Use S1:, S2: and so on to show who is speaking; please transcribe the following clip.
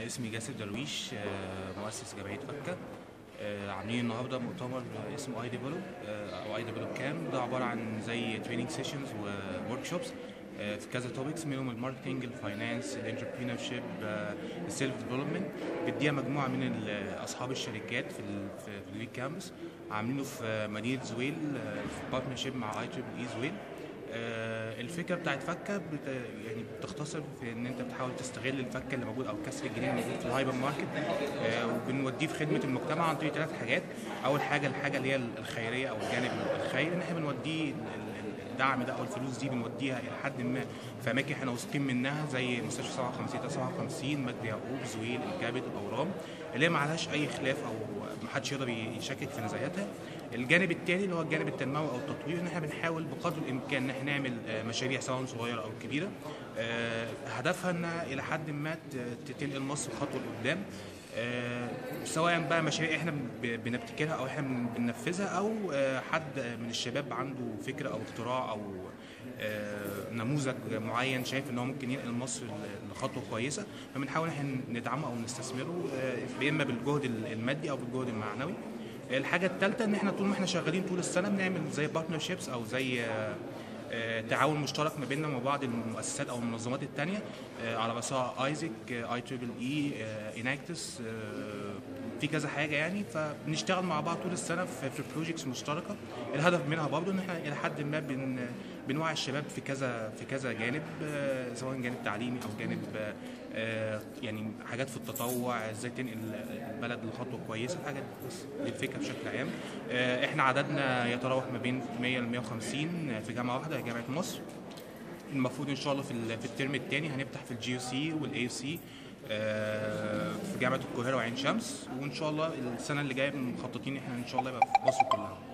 S1: أنا اسمي جاسر درويش، مؤسس جمعية فكة. عاملين النهارده مؤتمر اسمه iDevelop أو iDevelop كام. ده عبارة عن زي تريننج سيشنز وورك شوبس في كذا توبكس، منهم الماركتنج، الفاينانس، الانتربرينور شيب، السيلف ديفلوبمنت. بتديها مجموعة من أصحاب الشركات في الويك كامبس، عاملينه في مدينة زويل في بارتنرشيب مع IEEE زويل. الفكره بتاعت فكه يعني بتختصر في ان انت بتحاول تستغل الفكه اللي موجود او الكسر الجديد اللي موجود في الهايبر ماركت، وبنوديه في خدمه المجتمع عن طريق 3 حاجات. اول حاجه الحاجه اللي هي الخيريه او الجانب الخيري، ان احنا بنوديه الدعم ده او الفلوس دي بنوديها الى حد ما في اماكن احنا واثقين منها، زي مستشفى 57 مجدي يعقوب، زويل، الكبد، الاورام، اللي هي ما عليهاش اي خلاف او ما حدش يقدر يشكك في نزاهتها. الجانب الثاني اللي هو الجانب التنموي او التطوير، ان احنا بنحاول بقدر الامكان ان احنا نعمل مشاريع سواء صغيره او كبيره، هدفها انها الى حد ما تنقل مصر خطوه لقدام، سواء بقى مشاريع احنا بنبتكرها او احنا بننفذها، او حد من الشباب عنده فكره او اختراع او نموذج معين شايف ان هو ممكن ينقل مصر لخطوه كويسه، فبنحاول احنا ندعمه او نستثمره، اما بالجهد المادي او بالجهد المعنوي. الحاجه الثالثه ان احنا طول ما احنا شغالين طول السنه بنعمل زي بارتنرشيبس او زي تعاون مشترك ما بيننا وما بعض المؤسسات او المنظمات الثانيه، على راسها ايزك، IEEE، اناكتس، في كذا حاجه يعني. فبنشتغل مع بعض طول السنه في بروجيكتس مشتركه. الهدف منها برضه ان احنا الى حد ما بنوعي الشباب في كذا جانب، سواء جانب تعليمي او جانب يعني حاجات في التطوع، ازاي تنقل البلد لخطوه كويسه، الحاجات بس دي الفكره بشكل عام. احنا عددنا يتراوح ما بين 100 ل 150 في جامعه واحده، جامعه مصر. المفروض ان شاء الله في الترم الثاني هنفتح في الGUC والAUC في جامعه القاهره وعين شمس، وان شاء الله السنه اللي جايه مخططين احنا ان شاء الله يبقى في مصر كلها.